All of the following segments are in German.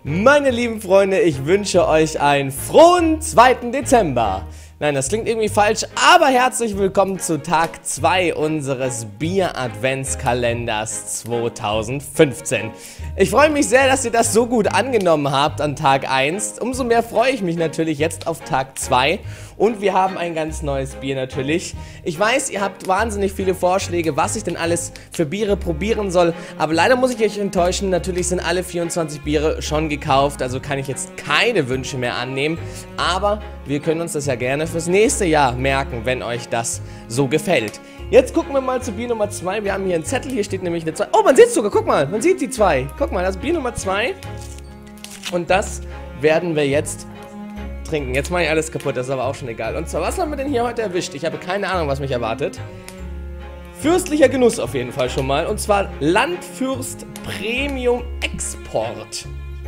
Meine lieben Freunde, ich wünsche euch einen frohen 2. Dezember. Nein, das klingt irgendwie falsch, aber herzlich willkommen zu Tag 2 unseres Bier-Adventskalenders 2015. Ich freue mich sehr, dass ihr das so gut angenommen habt an Tag 1. Umso mehr freue ich mich natürlich jetzt auf Tag 2. Und wir haben ein ganz neues Bier natürlich. Ich weiß, ihr habt wahnsinnig viele Vorschläge, was ich denn alles für Biere probieren soll. Aber leider muss ich euch enttäuschen, natürlich sind alle 24 Biere schon gekauft. Also kann ich jetzt keine Wünsche mehr annehmen. Aber wir können uns das ja gerne fürs nächste Jahr merken, wenn euch das so gefällt. Jetzt gucken wir mal zu Bier Nummer 2. Wir haben hier einen Zettel, hier steht nämlich eine 2. Oh, man sieht es sogar, guck mal, man sieht die 2. Guck mal, das ist Bier Nummer 2. Und das werden wir jetzt trinken. Jetzt mache ich alles kaputt, das ist aber auch schon egal. Und zwar, was haben wir denn hier heute erwischt? Ich habe keine Ahnung, was mich erwartet. Fürstlicher Genuss auf jeden Fall schon mal. Und zwar Landfürst Premium Export.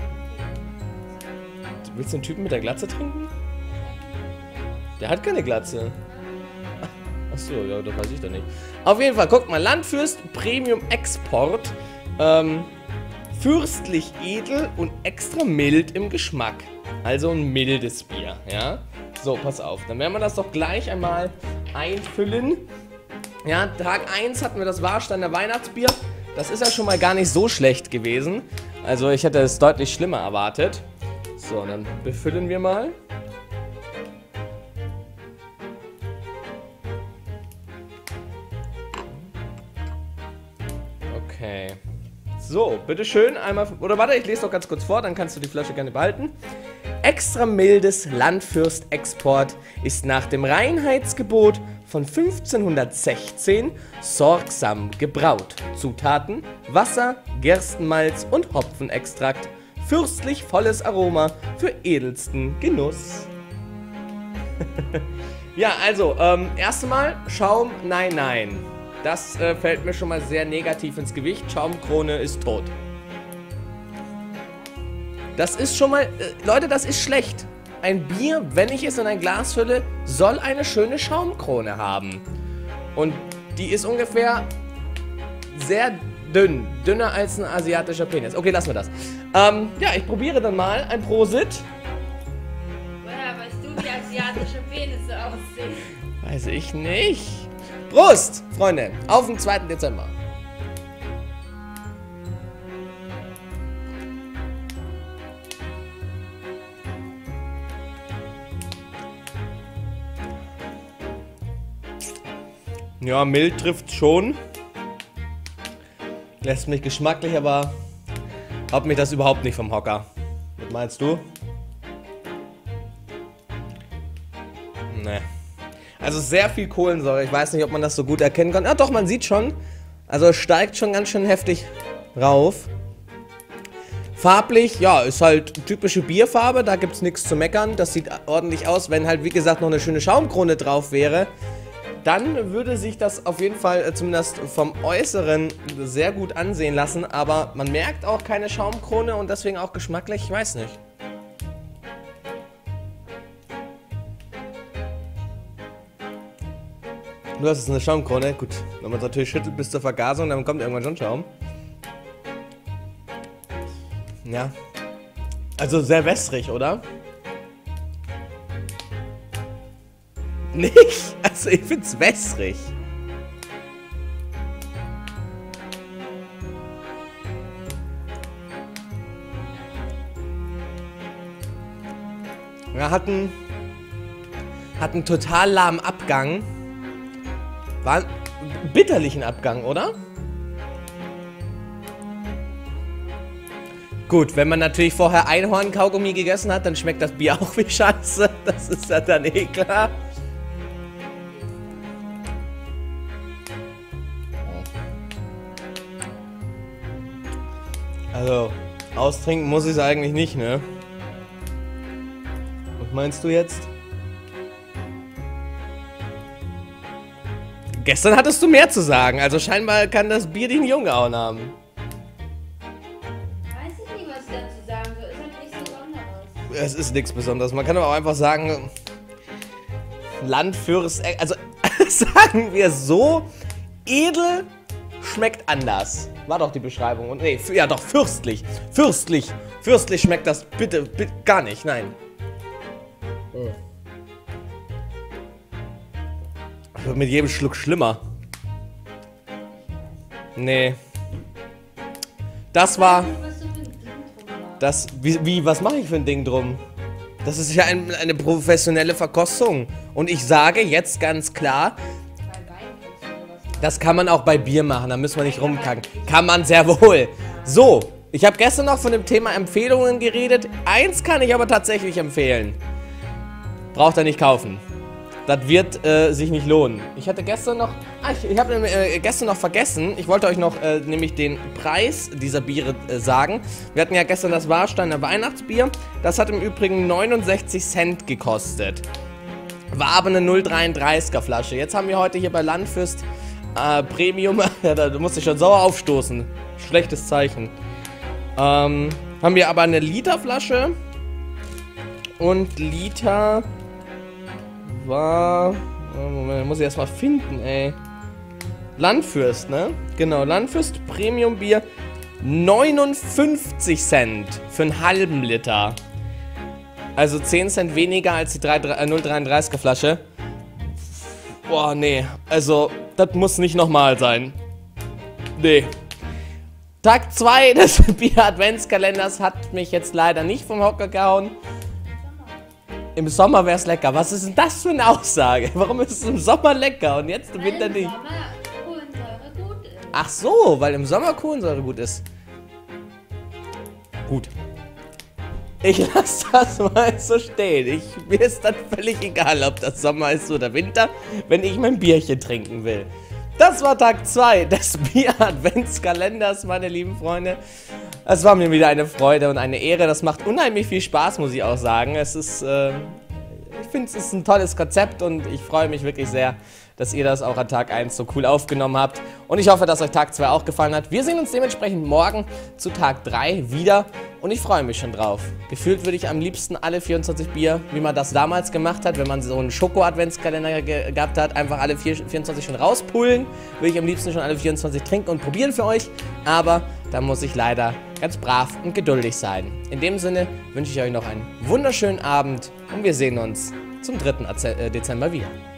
Willst du den Typen mit der Glatze trinken? Der hat keine Glatze. Achso, ja, das weiß ich doch nicht. Auf jeden Fall, guckt mal, Landfürst Premium Export. Fürstlich edel und extra mild im Geschmack. Also ein mildes Bier, ja. So, pass auf, dann werden wir das doch gleich einmal einfüllen. Ja, Tag 1 hatten wir das Warsteiner Weihnachtsbier. Das ist ja schon mal gar nicht so schlecht gewesen. Also ich hätte es deutlich schlimmer erwartet. So, dann befüllen wir mal. Okay. So, bitteschön, einmal, oder warte, ich lese doch ganz kurz vor, dann kannst du die Flasche gerne behalten. Extra mildes Landfürst Export ist nach dem Reinheitsgebot von 1516 sorgsam gebraut. Zutaten: Wasser, Gerstenmalz und Hopfenextrakt. Fürstlich volles Aroma für edelsten Genuss. Ja, also, erstmal Schaum, nein. Das fällt mir schon mal sehr negativ ins Gewicht. Schaumkrone ist tot. Das ist schon mal, Leute, das ist schlecht. Ein Bier, wenn ich es in ein Glas fülle, soll eine schöne Schaumkrone haben. Und die ist ungefähr sehr dünn. Dünner als ein asiatischer Penis. Okay, lassen wir das. Ja, ich probiere dann mal ein Prosit. Woher weißt du, wie asiatische Penisse aussehen? Weiß ich nicht. Prost, Freunde, auf den 2. Dezember. Ja, mild trifft schon. Lässt mich geschmacklich, aber haut mich das überhaupt nicht vom Hocker. Was meinst du? Nee. Also sehr viel Kohlensäure. Ich weiß nicht, ob man das so gut erkennen kann. Ah doch, man sieht schon. Also es steigt schon ganz schön heftig rauf. Farblich, ja, ist halt typische Bierfarbe. Da gibt es nichts zu meckern. Das sieht ordentlich aus. Wenn halt, wie gesagt, noch eine schöne Schaumkrone drauf wäre, dann würde sich das auf jeden Fall zumindest vom Äußeren sehr gut ansehen lassen. Aber man merkt auch keine Schaumkrone und deswegen auch geschmacklich, ich weiß nicht. Du hast jetzt eine Schaumkrone. Gut, wenn man es natürlich schüttelt bis zur Vergasung, dann kommt irgendwann schon Schaum. Ja. Also sehr wässrig, oder? Nicht? Also ich find's wässrig. Ja, hat einen total lahmen Abgang. War ein bitterlichen Abgang, oder? Gut, wenn man natürlich vorher Einhorn-Kaugummi gegessen hat, dann schmeckt das Bier auch wie Scheiße. Das ist ja dann eh klar. Also, austrinken muss ich es eigentlich nicht, ne? Was meinst du jetzt? Gestern hattest du mehr zu sagen, also scheinbar kann das Bier dich nicht umgehauen haben. Weiß ich nicht, was ich dazu sagen soll. Ist halt nichts Besonderes. Es ist nichts Besonderes. Man kann aber auch einfach sagen, Landfürst, also sagen wir so, edel schmeckt anders. War doch die Beschreibung. Und nee, ja doch, fürstlich. Fürstlich. Fürstlich schmeckt das bitte gar nicht, nein. Wird mit jedem Schluck schlimmer. Nee. Das war... was mache ich für ein Ding drum? Das ist ja eine professionelle Verkostung. Und ich sage jetzt ganz klar, das kann man auch bei Bier machen, da müssen wir nicht rumkacken. Kann man sehr wohl. So, ich habe gestern noch von dem Thema Empfehlungen geredet. Eins kann ich aber tatsächlich empfehlen. Braucht ihr nicht kaufen. Das wird sich nicht lohnen. Ich hatte gestern noch... ich habe gestern noch vergessen. Ich wollte euch noch nämlich den Preis dieser Biere sagen. Wir hatten ja gestern das Warsteiner Weihnachtsbier. Das hat im Übrigen 69 Cent gekostet. War aber eine 0,33er Flasche. Jetzt haben wir heute hier bei Landfürst Premium... ja, da musste ich schon sauer aufstoßen. Schlechtes Zeichen. Haben wir aber eine Literflasche. Und Liter... war... Moment, muss ich erstmal finden, ey. Landfürst, ne? Genau, Landfürst Premium Bier. 59 Cent für einen halben Liter. Also 10 Cent weniger als die 0,33er Flasche. Boah, nee. Also, das muss nicht nochmal sein. Nee. Tag 2 des Bier-Adventskalenders hat mich jetzt leider nicht vom Hocker gehauen. Im Sommer wäre es lecker. Was ist denn das für eine Aussage? Warum ist es im Sommer lecker und jetzt im Winter nicht? Weil im Sommer Kohlensäure gut ist. Ach so, weil im Sommer Kohlensäure gut ist. Gut. Ich lasse das mal so stehen. Mir ist dann völlig egal, ob das Sommer ist oder Winter, wenn ich mein Bierchen trinken will. Das war Tag 2 des Bier-Adventskalenders, meine lieben Freunde. Es war mir wieder eine Freude und eine Ehre. Das macht unheimlich viel Spaß, muss ich auch sagen. Es ist, ich finde, es ist ein tolles Konzept und ich freue mich wirklich sehr, dass ihr das auch an Tag 1 so cool aufgenommen habt. Und ich hoffe, dass euch Tag 2 auch gefallen hat. Wir sehen uns dementsprechend morgen zu Tag 3 wieder und ich freue mich schon drauf. Gefühlt würde ich am liebsten alle 24 Bier, wie man das damals gemacht hat, wenn man so einen Schoko-Adventskalender gehabt hat, einfach alle 24 schon rauspullen. Würde ich am liebsten schon alle 24 trinken und probieren für euch. Aber da muss ich leider ganz brav und geduldig sein. In dem Sinne wünsche ich euch noch einen wunderschönen Abend und wir sehen uns zum 3. Dezember wieder.